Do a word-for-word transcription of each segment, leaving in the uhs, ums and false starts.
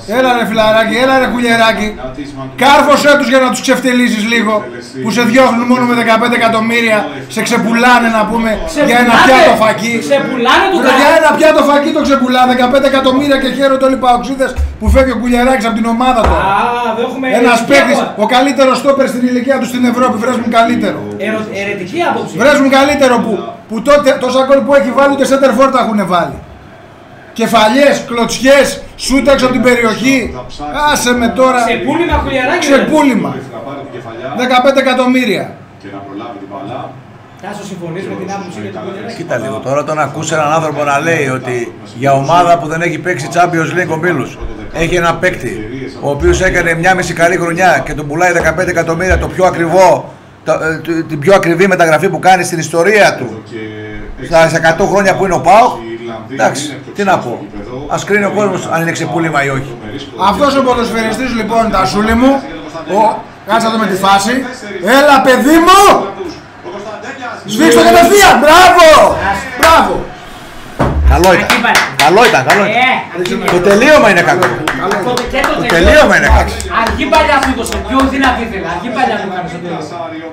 Έλα ρε φιλαράκι, έλα ρε κουλιεράκι. Κάρφωσέ τους για να τους ξεφτελίσεις λίγο. Που σε διώχνουν μόνο με δεκαπέντε εκατομμύρια. Σε ξεπουλάνε να πούμε για ένα πιάτο φακί. Ξεπουλάνε του Για ένα πιάτο φακί το ξεπουλάνε. δεκαπέντε εκατομμύρια και χαίρονται όλοι οι παοξίδες που φεύγει ο Κουλιεράκης από την ομάδα του. Ένας παίκτης, ο καλύτερος στόπερ στην ηλικία του στην Ευρώπη. Βρέσουν καλύτερο. Ερετική άποψη. Βρέσουν καλύτερο που, που τότε τόσα γκολ που έχει βάλει ούτε center for τα έχουν βάλει. Κεφαλιές, κλωτσιές, σούτ έξω από την περιοχή. Άσε με τώρα. Ξεπούλημα Κουλιεράκη. Ξεπούλημα. δεκαπέντε εκατομμύρια. Τάσο, συμφωνείς με την άποψη για τον Κουλιεράκη? Κοίτα λίγο, τώρα τον ακούς έναν άνθρωπο να λέει ότι για ομάδα που δεν έχει παίξει Champions League ομίλους έχει ένα παίκτη ο οποίος έκανε μια μισή καλή χρονιά και τον πουλάει δεκαπέντε εκατομμύρια, το πιο ακριβό, το, την πιο ακριβή μεταγραφή που κάνει στην ιστορία του στα εκατό χρόνια που είναι ο ΠΑΟΚ. Εντάξει, τι να πω. Ας κρίνει ο κόσμος αν είναι ξεπούλημα ή όχι. Αυτός ο ποδοσφαιριστής λοιπόν, Τασούλη μου, ο... κάτσε εδώ με τη φάση. Έλα παιδί μου! Σφίξ' το κατευθείαν! Μπράβο! Μπράβο! Καλό ήταν. Καλό ήταν, καλό ήταν. Το τελείωμα είναι κακό. Το τελείωμα είναι κακό. Αργή παλιά μου έδωσε, πιο δυνατή ήθελα. Αργή παλιά μου έκανε στο τέλος.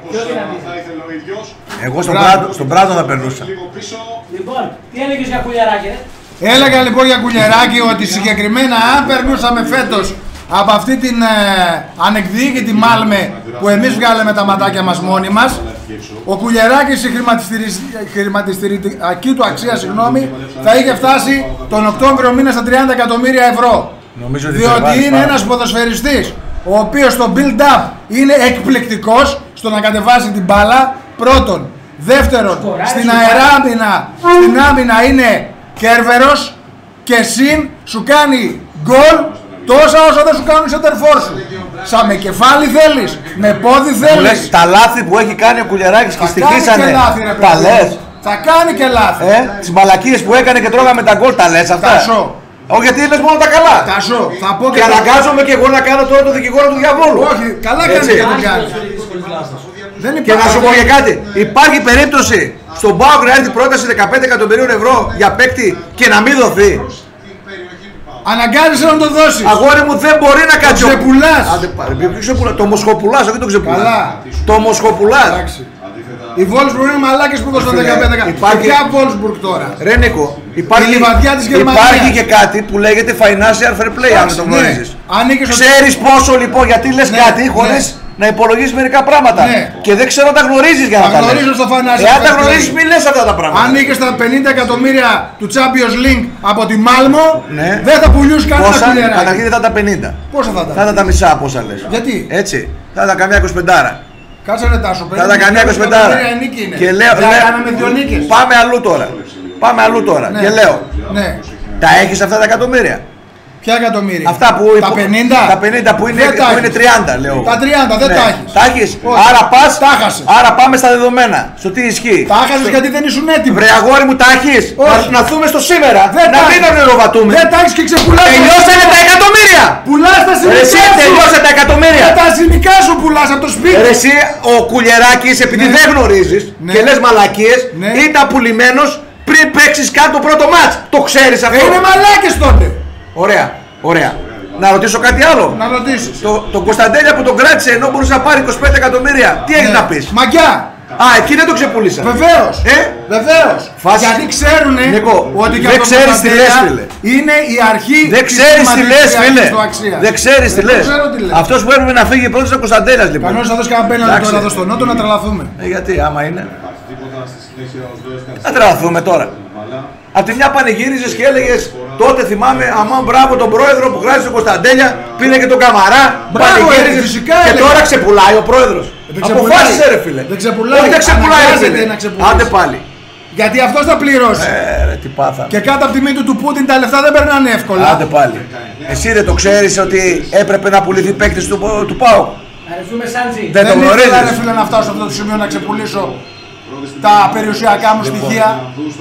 Εγώ στον Πράτο θα περνούσα. Λοιπόν, τι έλεγες για Κουλιεράκη, ρε? Έλεγα λοιπόν για Κουλιεράκη ότι συγκεκριμένα αν περνούσαμε φέτος από αυτή την ε, ανεκδιοίκητη Μάλμε που εμείς βγάλαμε τα ματάκια μας μόνοι μας, ο Κουλιεράκης η χρηματιστηριακή του αξία, συγγνώμη, θα είχε φτάσει τον Οκτώβριο μήνα στα τριάντα εκατομμύρια ευρώ. Νομίζω ότι διότι είναι ένας ποδοσφαιριστής ο οποίος στο build-up είναι εκπληκτικός στο να κατεβάσει την μπάλα, πρώτον. Δεύτερον, στην αεράμινα, στην άμυνα είναι κέρβερος και συν σου κάνει γκολ τόσα όσα δεν σου κάνουν σε τερφόρ σου. Σαν με κεφάλι θέλεις, με πόδι θέλεις. Τα λάθη που έχει κάνει ο Κουλιεράκης και στοιχήσανε, τα λες. Θα κάνει και λάθη. Ε, τις μαλακίες που έκανε και τρώγαμε τα γκολ, τα λες αυτά. Τάσο. Όχι, γιατί λες μόνο τα καλά. Τάσο, θα πω και, και αναγκάζομαι και εγώ να κάνω τώρα το δικηγόρο του διαβόλου. Όχι, καλά κάνει και τον κάνει. Και να σου πω για κάτι, υπάρχει περίπτωση στον ΠΑΟΚ να έρθει πρόταση δεκαπέντε εκατομμυρίων ευρώ για παίκτη και να μην δοθεί. Αναγκάζεσαι να το δώσεις. Αγόρι μου, δεν μπορεί να κάτσει. Το ξεπουλάς. Το μοσχοπουλάς, όχι το ξεπουλάς. Το μοσχοπουλάς. Οι Wolfsburg είναι μαλάκες που δώσαν δεκαπέντε εκατομμύρια. Ποια Wolfsburg τώρα? Ρε Νίκο, υπάρχει, της υπάρχει και κάτι που λέγεται financial fair play, αν το γνωρίζεις. Ναι. Ξέρεις πόσο λοιπόν, γιατί λες ναι, κάτι χωρίς ναι. να υπολογίσεις μερικά πράγματα. Ναι. Και δεν ξέρω αν τα γνωρίζεις για να τα, τα λες. Στο financial Εάν τα γνωρίζεις, μην λες αυτά τα πράγματα. Αν είχες τα πενήντα εκατομμύρια του Champions League από τη Μάλμο, ναι. δεν θα πουλιούς κανένα Κουλιεράκη. Καταρχήν δεν θα τα πενήντα. Πόσα θα τα? Θα τα τα μισά πόσα λες. Γιατί? Έτσι. Θα τα καμιά εικοσιπεντάρα. Κάτσε ρε Τάσο, θα τα καμιά εικοσιπεντάρα. Και λέω, λέω πάμε αλλού τώρα. Πάμε αλλού τώρα. Ναι. Και λέω, ναι. τα έχεις αυτά τα εκατομμύρια? Ποια εκατομμύρια? Αυτά που τα υπο... πενήντα. Τα πενήντα που είναι, που είναι τριάντα, λέω. Τα τριάντα δεν ναι. τα έχεις. Τα έχεις. Άρα πας. Τα χάσες. Άρα πάμε στα δεδομένα. Στο τι ισχύει. Τα χάσες στο... γιατί δεν ήσουν έτοιμοι. Βρε αγόρι μου, τα έχεις. Να, να δούμε στο σήμερα. Δεν να μην ονειροβατούμε. Δεν τα έχεις και ξεπουλάς. Τελειώσανε τα εκατομμύρια. Πουλάς τα σημικά σου. Τελειώσανε τα εκατομμύρια. Τα σημικά σου πουλάς από το σπίτι. Ρε εσύ ο Κουλιεράκης, επειδή ναι. δεν γνωρίζεις ναι. και λες μαλακίες, ναι. ήταν πουλημένος πριν παίξεις κάτω το πρώτο μάτς. Το ξέρεις αυτό? Είναι μαλάκες τότε. Ωραία, ωραία. Να ρωτήσω κάτι άλλο. Να ρωτήσεις. Το, τον Κωνσταντέλια που τον κράτησε ενώ μπορούσε να πάρει είκοσι πέντε εκατομμύρια. Τι έχεις ναι. να πεις? Μαγκιά. Α, εκεί δεν το ξεπούλησαν. Βεβαίως. Ε? Βεβαίως. Φάση... Γιατί ξέρουνε Νίκο, ότι δεν ξέρεις τι λες, φίλε. Είναι η αρχή. Δεν ξέρεις τι λες, φίλε. Δεν ξέρεις τι λες. Αυτός που έπρεπε να φύγει πρώτος είναι ο Κωνσταντέλιας λοιπόν. Κανόνας θα δώσει κανένα πέναλτι τώρα εδώ στον Νότο να τρελαθούμε. Ε, γιατί, άμα είναι. Να τρελαθούμε τώρα. Απ' τη μια πανηγύριζες και έλεγες τότε θυμάμαι αμάν μπράβο τον πρόεδρο που κράτησε τον Κωνσταντέλια, πήρε και τον Καμαρά, πανηγύριζες και τώρα ξεπουλάει ο πρόεδρος. Αποφάσισε ρε φίλε. Δεν ξεπουλάει. Όχι δεν ξεπουλάει ρε φίλε. Άντε πάλι. Γιατί αυτός θα πληρώσει. Ε, ρε, τι πάθαμε. Και κάτω από τη μύτη του Πούτιν τα λεφτά δεν περνάνε εύκολα. Άντε πάλι. Εσύ δεν το ξέρεις ότι έπρεπε να πουληθεί παίκτης του, του ΠΑΟΚ? Δεν το γνωρίζεις. Δεν ήθελα ρε να φτάσω σε αυτό το σημείο να ξεπουλήσω τα περιουσιακά μου στοιχεία.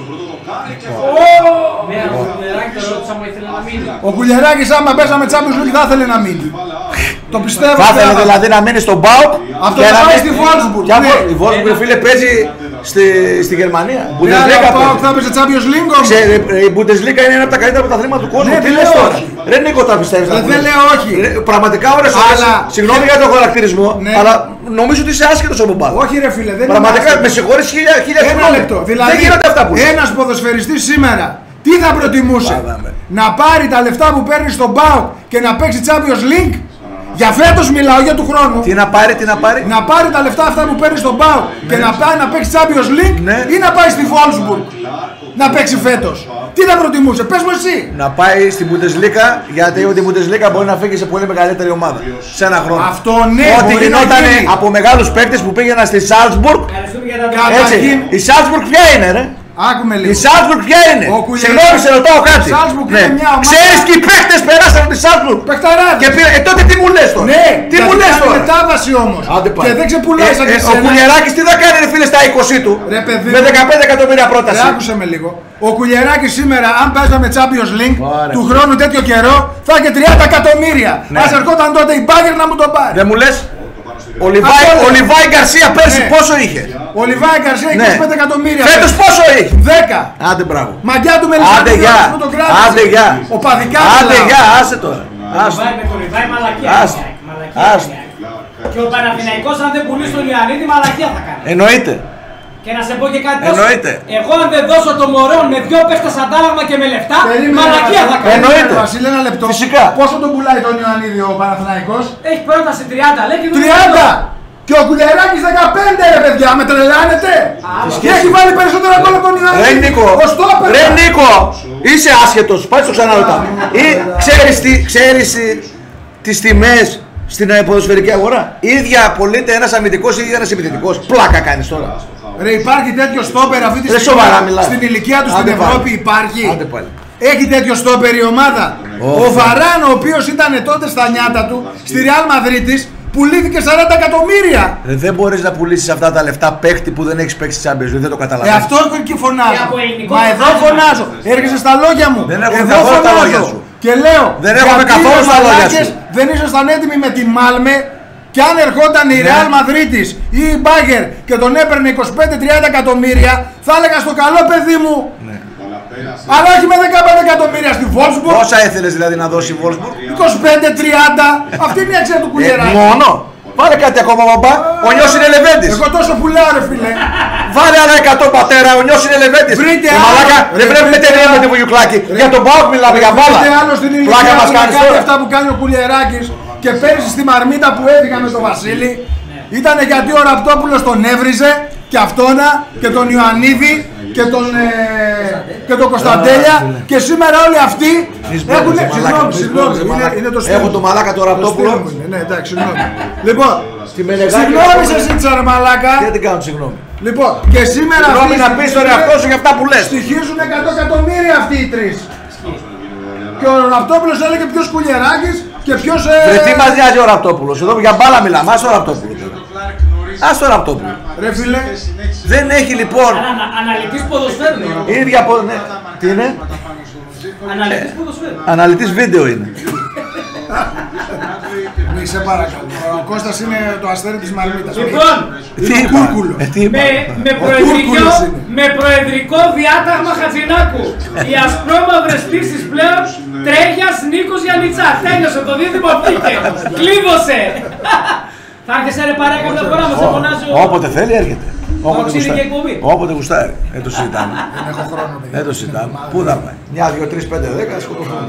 Ο Κουλιεράκης άμα παίζαμε Champions League θα ήθελε να μείνει. Το πιστεύω. Θα ήθελε δηλαδή να μείνει στον ΠΑΟΚ. Αυτό θα πάει στη Wolfsburg. Η Wolfsburg φίλε παίζει στη, στη Γερμανία. Ναι, αλλά ο ΠΑΟΚ θα έπαιζε Champions League όμως. Η Bundesliga είναι ένα από τα καλύτερα πρωταθλήματα του κόσμου. Ναι, τι λες τώρα. Ρε Νίκο, τα πιστεύεις? Δεν λέω όχι. Πραγματικά ώρες ώρες. Συγγνώμη για τον χαρακτηρισμό, αλλά νομίζω ότι είσαι άσχετος από μπάλα. Όχι ρε φίλε, δεν πραγματικά με συγχωρείς χίλια Ένα λεπτό. Δηλαδή, δεν γίνονται αυτά που ένας ποδοσφαιριστής σήμερα τι θα προτιμούσε? Να πάρει τα λεφτά που παίρνει στον ΠΑΟΚ και να παίξει Champions League? Για φέτος μιλάω, για του χρόνου. Τι να πάρει, τι να πάρει. Να πάρει τα λεφτά αυτά που παίρνει στον ΠΑΟΚ ναι. και να πάει να παίξει Champions League ναι. ή να πάει στη Wolfsburg να παίξει φέτος. Τι θα προτιμούσε, πες μου εσύ. Να πάει στην Bundesliga, γιατί η Bundesliga μπορεί να φύγει σε πολύ μεγαλύτερη ομάδα. Σε ένα χρόνο. Αυτό ναι, ό,τι γινόταν από μεγάλους παίκτες που πήγαιναν στη Salzburg. Έτσι, η Salzburg ποια είναι, ρε? Άκουμε λίγο. Η Salzburg ποια είναι? Συγγνώμη, σε ρωτάω κάτι. Ναι. Ξέρεις και οι παίκτες περάσαν τη Salzburg. Παιχταράδες. Και πήρα, ε, τότε τι μου λες τώρα. Ναι, τι μου λες τώρα. Μετάβαση όμως. Και δεν ξεπουλάει σαν ε, ε, Ο Κουλιεράκης τι θα κάνει ρε φίλε στα είκοσι του. Ρε, παιδί, με δεκαπέντε εκατομμύρια πρόταση. Ρε, άκουσε με λίγο. Ο Κουλιεράκης σήμερα, αν παίζαμε Champions League Ωραία. του χρόνου τέτοιο καιρό, θα είχε τριάντα εκατομμύρια. Ναι. Ας ερχόταν τότε η Bayern να μου το πάρει. Δεν μου λες. Ο Λιβάη Γκαρσία πέρσι ναι. πόσο είχε? Ο Λιβάη Γκαρσία είχε είκοσι πέντε εκατομμύρια. Φέτος πόσο είχε? δέκα. Άντε μπράβο. Μαγκιά του Μελισσανίδη που τον κράτησε. Άντε γεια. Ο παδικά. Άντε γεια, άσε τώρα. Με τον Λιβάη μαλακία. Και ο Παναθηναϊκός αν δεν πουλήσει τον Ιωαννίδη μαλακία θα κάνει. Εννοείται. Και να σε πω και κάτι Εννοείται. Εγώ αν δεν δώσω το μωρό με δυο παίχτες αντάλλαγμα και με λεφτά, μαλακία θα κάνει. Εννοείται. Βασίλη, ένα λεπτό. Φυσικά. Πόσο τον πουλάει τον Ιωαννίδη ο Παναθηναϊκός? Έχει πρόταση τριάντα, λέει και τριάντα! Και ο Κουλιεράκης δεκαπέντε ρε παιδιά, με τρελάνετε! Και έχει βάλει περισσότερα γκολ από τον Ιωαννίδη. Ρε Νίκο, ρε Νίκο, είσαι άσχετος, πάει στο ξαναρωτά. Ή ξέρεις, τι, ξέρεις τις τιμές στην ποδοσφαιρική αγορά? Ίδια απολύεται ένας αμυντικός ή ένας επιθετικός. Πλάκα κάνεις τώρα. Ρε υπάρχει τέτοιο στόπερ αυτή τη στιγμή στην ηλικία του στην Ευρώπη υπάρχει. Έχει τέτοιο στόπερ η ομάδα. Ο Βαράν ο οποίος ήταν τότε στα νιάτα του στη Real Madrid πουλήθηκε σαράντα εκατομμύρια. Ε, δεν μπορείς να πουλήσεις αυτά τα λεφτά παίχτη που δεν έχεις παίξει Champions League, δεν το καταλαβαίνεις. Ε, αυτό και φωνάζω. Μα εδώ φωνάζω. Έρχεσαι στα λόγια μου. Δεν έχω εδώ καθόλου τα λόγια σου. Και λέω, δεν έχουμε καθόλου στα λόγια σου. Δεν ήσασταν έτοιμοι με τη Μάλμε και αν ερχόταν η Real Madrid ή η Bayern και τον έπαιρνε είκοσι πέντε με τριάντα εκατομμύρια, θα έλεγα στο καλό παιδί μου. Ναι. Αλλά όχι με δεκαπέντε εκατομμύρια στη Wolfsburg. Πόσα έθελες δηλαδή να δώσει η Wolfsburg? είκοσι πέντε με τριάντα. Αυτή είναι η αξία του Κουλιεράκη. Ε, μόνο. Βάλε κάτι ακόμα μπαμπά. Ο Νιός είναι Λεβέντης. Εγώ τόσο πουλάω ρε φίλε. Βάλε άλλα εκατό πατέρα. Ο Νιός είναι Λεβέντης. Βρείτε άλλο. Μαλάκα, δεν βλέπουμε ταινία με τη Βουγιουκλάκη. Για τον ΠΑΟΚ μιλάμε για μπάλα. Βρείτε άλλο στην ηλικία που κάνει αυτά που κάνει ο Κουλιεράκης. Και πέρυσι στη μαρμίτα που έφυγα με τον Βασίλη ήταν γιατί ο Ραπτόπουλος τον έβριζε και αυτόνα και τον Ιωαννίδη και τον, ε, και τον Κωνσταντέλια και σήμερα όλοι αυτοί έχουν. Συγγνώμη, συγγνώμη, είναι, είναι το στέλνο. Έχω το μαλάκα το Ραπτόπουλο. Ναι, εντάξει, συγγνώμη. Λοιπόν, συγγνώμη σε εσύ τσάρα μαλάκα. Γιατί κάνω συγγνώμη. Λοιπόν, και σήμερα συγγνώμη να πεις τον εαυτό σου για αυτά που λες. Στοιχίζουν εκατό εκατομμύρια αυτοί οι τρεις. Και ο Ραπτόπουλος έλεγε ποιος Κουλιεράκης και ποιος. Ρε τι μας νοιάζει ο Ραπτόπουλος, εδώ για μπάλα μιλάμε, ας το Ραπτόπουλο τώρα. Ας το Ραπτόπουλο. Ρε φίλε. Δεν έχει λοιπόν. Αναλυτής ποδοσφαίρου. Ίδια από. Ναι. Τι είναι? Αναλυτής ποδοσφαίρου. Αναλυτής βίντεο είναι. Μη σε παρακαλώ. Ο Κώστας είναι το αστέρι της Μαρμίτας. Λοιπόν, τι κούρκουλο. Με προεδρικό, με προεδρικό διάταγμα Χατζηνάκου. Οι ασπρόμαυρες πτήσεις πλέον Τρέχιας Νίκος Γιαννιτσά. Τέλειωσε το δίδυμο βγήκε. Κλείδωσε. Θα έρχεσαι ρε παρέα κάποια φορά μας φωνάζει ο... Όποτε θέλει έρχεται. Όποτε γουστάρει. Όποτε γουστάρει. Δεν το συζητάμε. Δεν έχω χρόνο. Δεν το συζητάμε. Πού θα πάει? Μια, δύο, τρεις, πέντε, δέκα σκοτωθούμε.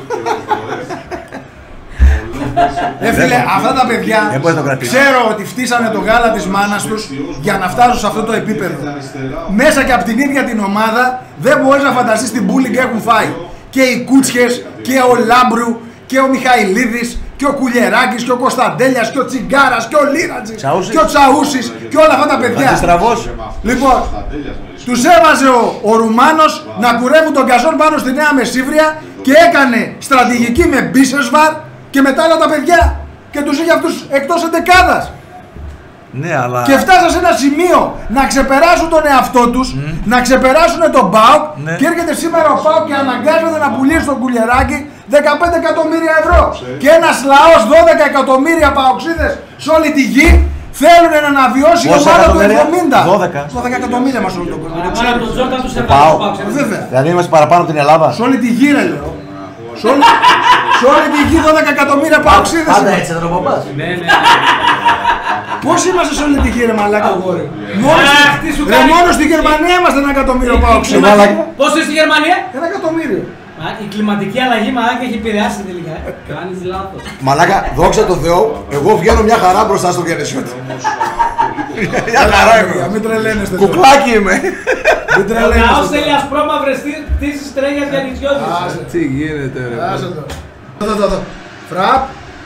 Ε φίλε, αυτά τα παιδιά ξέρω ότι φτύσανε το γάλα της μάνας τους για να φτάσουν σε αυτό το επίπεδο. Μέσα και από την ίδια την ομάδα δεν μπορείς να φανταστείς την bullying έχουν φάει. Και οι Κούτσιες και ο Λάμπρου και ο Μιχαηλίδης και ο Κουλιεράκης και ο Κωνσταντέλιας και ο Τσιγκάρας και ο Λίρατζης και ο Τσαούσης και όλα αυτά τα παιδιά. Λοιπόν, τους έβαζε ο, ο Ρουμάνος να κουρεύουν τον Καζόν πάνω στη Νέα Μεσίβρια και έκανε στρατηγική με Μπίσεσβαρ και μετά άλλα τα παιδιά και τους είχε αυτούς εκτός εντεκάδας. Ναι, αλλά... Και φτάσαν σε ένα σημείο να ξεπεράσουν τον εαυτό τους, mm. να ξεπεράσουν τον ΠΑΟΚ ναι. Και έρχεται σήμερα ο ΠΑΟΚ και αναγκάζεται να πουλήσει τον Κουλιεράκη δεκαπέντε εκατομμύρια ευρώ. Και ένας λαός δώδεκα εκατομμύρια παοξίδες σε όλη τη γη θέλουν να να βιώσει η ομάδα του εβδομήντα. δώδεκα. δώδεκα εκατομμύρια μας όλο το κόσμο. Παραπάνω τον Τζόρνταν τους Πάω. έβαλε. Βέβαια. Δηλαδή είμαστε παραπάνω από την Ελλάδα. Σε όλη τη γη ρε λέω. Σε όλη, σε όλη τη γη δώδεκα εκατομμύρια παοξίδες. Πάντα έτσι θα το παπάς. Ναι, ναι. Πώς είμαστε σε όλη τη γη ρε μαλάκα. Μόνο, Αχ, τι σου ρε, κάνει. μόνο στη Γερμανία είμαστε ένα εκατομμύριο παοξίδες. μαλάκα. Πόσο είναι στη Γερμανία? Ένα εκατομμύριο. Α, η κλιματική αλλαγή μαλάκα έχει επηρεάσει τελικά. Κάνεις λάθος. Μαλάκα, δόξα τω Θεώ, εγώ βγαίνω μια χαρά μπροστά στο Γενεσιώτη. Μια χαρά Παιδιά, είμαι. μην τρελαίνεστε. Κουκλάκι είμαι. Μην Ο λαός τρελαίνεστε. θέλει ασπρόμαυρες τήσεις τρέχειας για νησιώτης. Τι γίνεται ρε. Άσε το. Εδώ, εδώ, εδώ. Φραπ.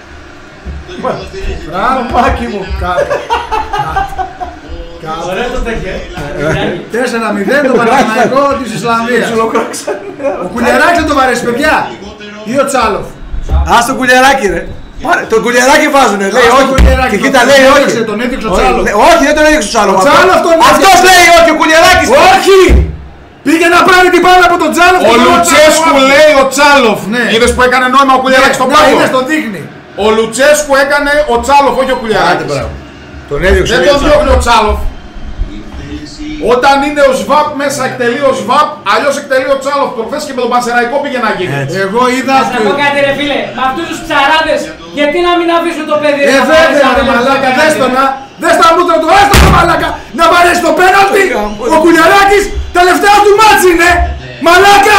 Φραπ. Μάκι μου. Κάτω. Ωραίο το τέτοιο. τέσσερα μηδέν το Παναθηναϊκό της Ισλανδίας. Ο Κουλιαράκης θα το βαρέσει παιδιά. Ή ο Τσάλοφ. Ας το κουλιαράκι ρε. Πάρε, το κουλιαράκι βάζουνε, λέει Ας το όχι. κουλιαράκι, Και τον- κοίτα τον λέει έδειξε, όχι. τον έδειξε ο Όχι, Τσάλοφ. λέει, όχι, δεν τον έδειξε ο Τσάλοφ. Ο Τσάλοφ τον έδειξε. Αυτός λέει όχι, ο κουλιαράκης. Όχι! Πήγε να πάρει την μπάλα από τον Τσάλοφ. Ο Λουτσέσκου λέει ο Τσάλοφ. Ναι. Είδες που έκανε νόημα ο Κουλιαράκης στον Ναι, πάγο. είδες, τον δείχνει. Ο Λουτσέσκου έκανε ο Τσάλοφ, όχι ο Άντε, Κουλιαράκης. μπράβο. Τον έδιωξε. Δεν λέει, τον ο διώχνει ο Τσάλοφ. Όταν είναι ο ΣΒΑΠ μέσα εκτελεί ο ΣΒΑΠ, αλλιώς εκτελεί ο Τσάλοφ. Προχθές και με τον Πανσεραϊκό πήγε να γίνει. Έτσι. Εγώ είδα. Θα πω κάτι ρε φίλε, με αυτούς τους ψαράδες, γιατί να μην αφήσουν το παιδί Ε, να βέβαια βαρέσει ρε ένα μαλάκα, παιδί. δες τον να. Δες τα μούτρα του, άστο το μαλάκα. Να βαρέσει το πέναλτι. Ο Κουλιαράκης τελευταία του μάτς είναι. Μαλάκα.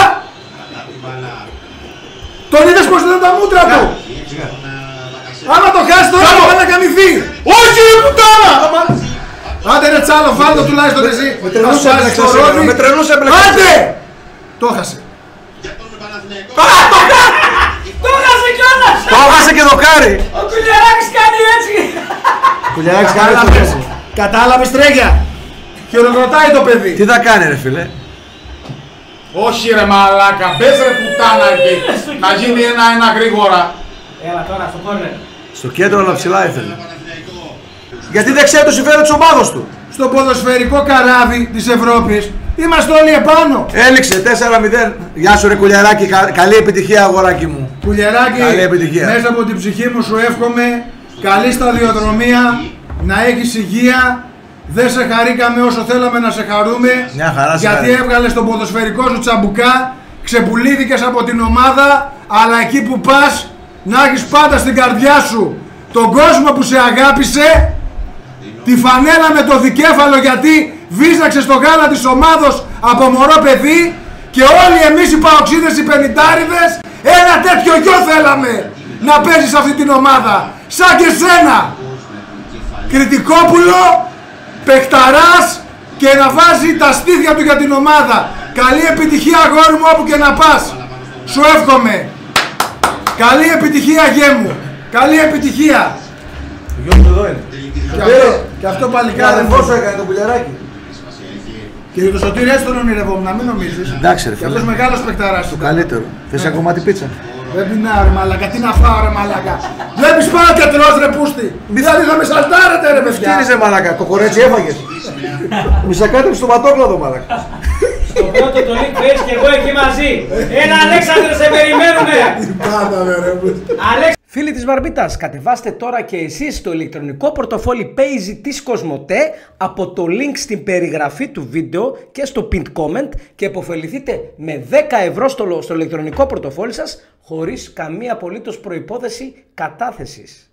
Τον είδες πως ήταν τα μούτρα του. Άμα το χάσει τώρα θα πάει να καμηθεί. Όχι ρε πουτάνα! Άντε ρε Τσάλο, βάλ' το τουλάχιστον εσύ. Με τρελούς Θα σου έπλεξες το σήμερα, ρόδι. με τρελούς έπλεξες. Άντε! Το έχασε. Το έχασε κιόλας! Το έχασε και δοκάρι. Ο Κουλιαράκης κάνει έτσι! Κουλιαράκης κάνει το Κατάλαβες. πέσο. Κατάλαβες τρέγια. Χειροκροτάει το παιδί. Τι θα κάνει ρε φίλε. Όχι ρε μαλάκα, μπες ρε πουτάνα εκεί. Να γίνει ένα-ένα γρήγορα. Έλα τώρα στο κόρνερ. Στο κέντρο αλλά ψηλά ήθελε. Γιατί δεν ξέρει το συμφέρον της ομάδος του. Στο ποδοσφαιρικό καράβι της Ευρώπης είμαστε όλοι επάνω. Έληξε τέσσερα μηδέν. Γεια σου ρε Κουλιαράκη, κα- καλή επιτυχία αγοράκι μου. Κουλιαράκη, Καλή επιτυχία. μέσα από την ψυχή μου σου εύχομαι καλή σταδιοδρομία, να έχεις υγεία. Δεν σε χαρήκαμε όσο θέλαμε να σε χαρούμε. Μια χαρά σε γιατί χαρεί. έβγαλες τον ποδοσφαιρικό σου τσαμπουκά, ξεπουλήθηκες από την ομάδα, αλλά εκεί που πας να έχεις πάντα στην καρδιά σου τον κόσμο που σε αγάπησε, τη φανέλα με το δικέφαλο γιατί βίζαξες το γάλα της ομάδος από μωρό παιδί, και όλοι εμείς οι παοξίδες, οι πενηντάριδες, ένα τέτοιο γιο θέλαμε να παίζει σε αυτή την ομάδα, σαν και σένα, Κρητικόπουλο, παιχταράς, και να βάζει τα στήθια του για την ομάδα. Καλή επιτυχία αγόρι μου όπου και να πας. Σου εύχομαι. Καλή επιτυχία γέ μου. Καλή επιτυχία. Γιος μου εδώ είναι. Και αυτό, και αυτό παλικάρι Αδερφός σου έκανε το Κουλιαράκι. Και για το Σωτήρι έτσι τον ονειρευόμουν, να μην νομίζεις. Εντάξει ρε Και φίλε. αυτός μεγάλος παιχταράς. Το καλύτερο. Θες ακόμα την πίτσα. Δεν πεινάω ρε μαλακα, τι να φάω ρε μαλακα. Βλέπεις πάω και τρως ρε πούστη. Δηλαδή θα με σαλτάρετε ρε παιδιά. Φτύνησε μαλάκα, κοκορέτσι έφαγες. Μισακάτεψε στο ματόκλαδο μαλάκα. Στο πρώτο το link που έχεις και εγώ εκεί μαζί. Ένα Αλέξανδρο σε περιμένουνε! Πάταμε ρε πούστη. Αλέξ... Φίλοι της Μπαρμπίτας, κατεβάστε τώρα και εσείς το ηλεκτρονικό πορτοφόλι Paisy της Κοσμοτέ από το link στην περιγραφή του βίντεο και στο pinned comment και επωφεληθείτε με δέκα ευρώ στο, στο ηλεκτρονικό πορτοφόλι σας χωρίς καμία απολύτως προϋπόθεση κατάθεσης.